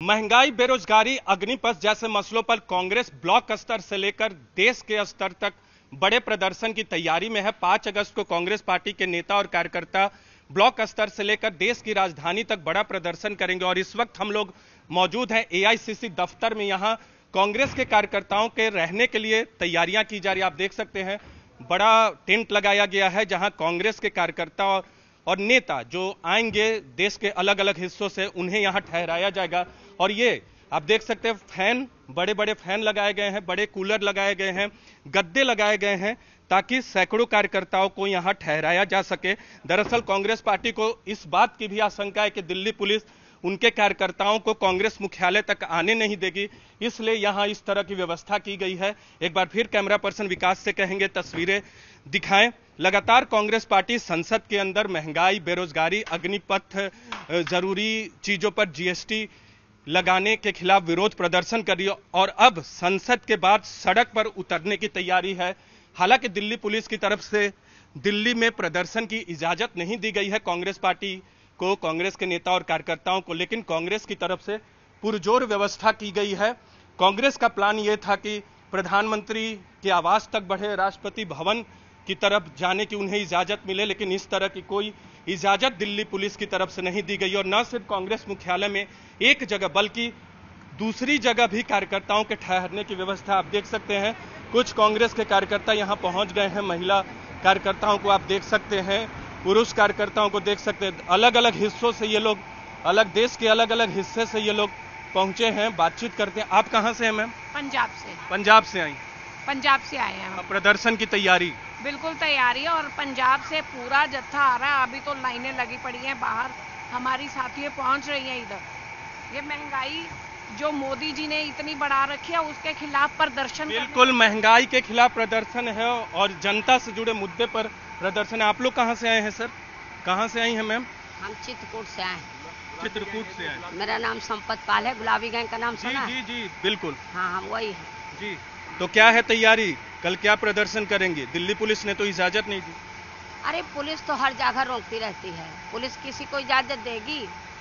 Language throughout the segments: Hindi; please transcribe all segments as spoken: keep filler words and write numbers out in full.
महंगाई, बेरोजगारी, अग्निपथ जैसे मसलों पर कांग्रेस ब्लॉक स्तर से लेकर देश के स्तर तक बड़े प्रदर्शन की तैयारी में है। पांच अगस्त को कांग्रेस पार्टी के नेता और कार्यकर्ता ब्लॉक स्तर से लेकर देश की राजधानी तक बड़ा प्रदर्शन करेंगे और इस वक्त हम लोग मौजूद हैं एआईसीसी दफ्तर में। यहां कांग्रेस के कार्यकर्ताओं के रहने के लिए तैयारियां की जा रही है। आप देख सकते हैं बड़ा टेंट लगाया गया है जहां कांग्रेस के कार्यकर्ता और, और नेता जो आएंगे देश के अलग अलग हिस्सों से, उन्हें यहां ठहराया जाएगा। और ये आप देख सकते हैं फैन, बड़े बड़े फैन लगाए गए हैं, बड़े कूलर लगाए गए हैं, गद्दे लगाए गए हैं ताकि सैकड़ों कार्यकर्ताओं को यहां ठहराया जा सके। दरअसल कांग्रेस पार्टी को इस बात की भी आशंका है कि दिल्ली पुलिस उनके कार्यकर्ताओं को कांग्रेस मुख्यालय तक आने नहीं देगी, इसलिए यहां इस तरह की व्यवस्था की गई है। एक बार फिर कैमरा पर्सन विकास से कहेंगे तस्वीरें दिखाएं। लगातार कांग्रेस पार्टी संसद के अंदर महंगाई, बेरोजगारी, अग्निपथ, जरूरी चीजों पर जीएसटी लगाने के खिलाफ विरोध प्रदर्शन कर रही है और अब संसद के बाद सड़क पर उतरने की तैयारी है। हालांकि दिल्ली पुलिस की तरफ से दिल्ली में प्रदर्शन की इजाजत नहीं दी गई है कांग्रेस पार्टी को, कांग्रेस के नेता और कार्यकर्ताओं को, लेकिन कांग्रेस की तरफ से पुरजोर व्यवस्था की गई है। कांग्रेस का प्लान यह था कि प्रधानमंत्री के आवास तक बढ़े, राष्ट्रपति भवन की तरफ जाने की उन्हें इजाजत मिले, लेकिन इस तरह की कोई इजाजत दिल्ली पुलिस की तरफ से नहीं दी गई। और न सिर्फ कांग्रेस मुख्यालय में एक जगह बल्कि दूसरी जगह भी कार्यकर्ताओं के ठहरने की व्यवस्था आप देख सकते हैं। कुछ कांग्रेस के कार्यकर्ता यहां पहुंच गए हैं, महिला कार्यकर्ताओं को आप देख सकते हैं, पुरुष कार्यकर्ताओं को देख सकते हैं। अलग अलग हिस्सों से ये लोग, अलग देश के अलग अलग हिस्से से ये लोग पहुंचे हैं, बातचीत करते हैं। आप कहां से हैं मैम? पंजाब से। पंजाब से आई? पंजाब से आए हैं हम। प्रदर्शन की तैयारी बिल्कुल तैयारी है और पंजाब से पूरा जत्था आ रहा है। अभी तो लाइनें लगी पड़ी हैं बाहर, हमारी साथियां पहुंच रही हैं इधर। ये महंगाई जो मोदी जी ने इतनी बढ़ा रखी है उसके खिलाफ प्रदर्शन। बिल्कुल महंगाई के खिलाफ प्रदर्शन है और जनता से जुड़े मुद्दे पर प्रदर्शन है। आप लोग कहां से आए हैं सर? कहां से आई हैं मैम? हम चित्रकूट से आए हैं। चित्रकूट से आए। मेरा नाम संपत पाल है। गुलाबी गैंग का नाम सुना? जी जी जी बिल्कुल। हाँ हम वही हैं जी। तो क्या है तैयारी, कल क्या प्रदर्शन करेंगे? दिल्ली पुलिस ने तो इजाजत नहीं दी। अरे पुलिस तो हर जगह रोकती रहती है, पुलिस किसी को इजाजत देगी?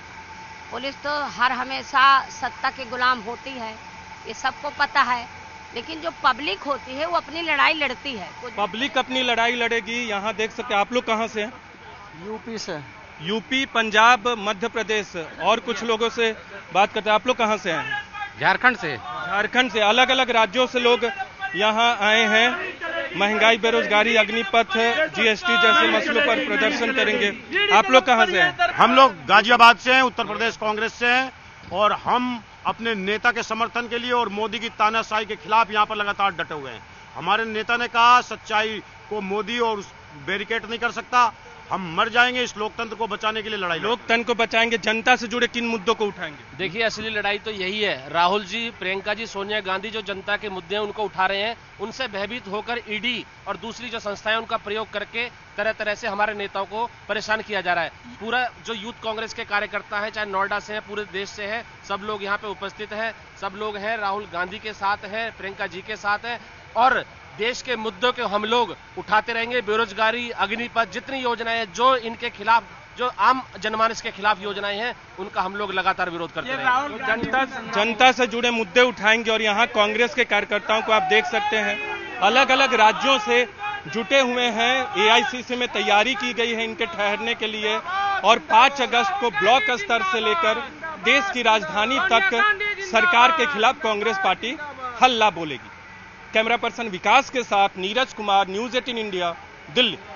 पुलिस तो हर हमेशा सत्ता के गुलाम होती है, ये सबको पता है। लेकिन जो पब्लिक होती है वो अपनी लड़ाई लड़ती है। पब्लिक अपनी लड़ाई लड़ेगी। यहाँ देख सकते हैं। आप लोग कहाँ से हैं? यूपी से। यूपी, पंजाब, मध्य प्रदेश और कुछ लोगों से बात करते हैं। आप लोग कहाँ से हैं? झारखंड से। झारखंड से। अलग अलग राज्यों से लोग यहाँ आए हैं। महंगाई, बेरोजगारी, अग्निपथ, जीएसटी जैसे मसलों पर प्रदर्शन करेंगे। आप लोग कहाँ से हैं? हम लोग गाजियाबाद से हैं, उत्तर प्रदेश कांग्रेस से हैं और हम अपने नेता के समर्थन के लिए और मोदी की तानाशाही के खिलाफ यहाँ पर लगातार डटे हुए हैं। हमारे नेता ने कहा सच्चाई को मोदी और बैरिकेड नहीं कर सकता, हम मर जाएंगे, इस लोकतंत्र को बचाने के लिए लड़ाई। लोकतंत्र को बचाएंगे। जनता से जुड़े किन मुद्दों को उठाएंगे? देखिए असली लड़ाई तो यही है। राहुल जी, प्रियंका जी, सोनिया गांधी जो जनता के मुद्दे हैं उनको उठा रहे हैं, उनसे भयभीत होकर ईडी और दूसरी जो संस्थाएं उनका प्रयोग करके तरह तरह से हमारे नेताओं को परेशान किया जा रहा है। पूरा जो यूथ कांग्रेस के कार्यकर्ता है, चाहे नोएडा से है, पूरे देश से है, सब लोग यहाँ पे उपस्थित है। सब लोग हैं, राहुल गांधी के साथ है, प्रियंका जी के साथ है और देश के मुद्दों को हम लोग उठाते रहेंगे। बेरोजगारी, अग्निपथ, जितनी योजनाएं जो इनके खिलाफ, जो आम जनमानस के खिलाफ योजनाएं हैं, उनका हम लोग लगातार विरोध करते रहेंगे। जनता जनता से जुड़े मुद्दे उठाएंगे और यहाँ कांग्रेस के कार्यकर्ताओं को आप देख सकते हैं अलग अलग राज्यों से जुटे हुए हैं। एआईसीसी में तैयारी की गई है इनके ठहरने के लिए और पांच अगस्त को ब्लॉक स्तर से लेकर देश की राजधानी तक सरकार के खिलाफ कांग्रेस पार्टी हल्ला बोलेगी। कैमरा पर्सन विकास के साथ Neeraj Kumar, news eighteen India, Delhi.